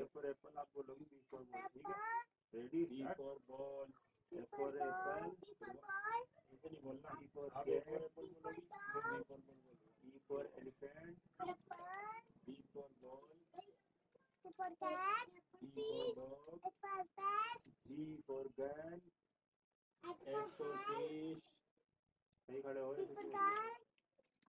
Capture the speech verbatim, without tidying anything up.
For Apple आप बोलोगे B for ball, ठीक है? Ready? B for ball, A for apple, ऐसे नहीं बोलना। ई फॉर कैट, एप्पल बोलोगी, बी फॉर बॉल बोलोगी। E for elephant, B for ball, C for dog, G for gun, S for fish. सही खड़े हो?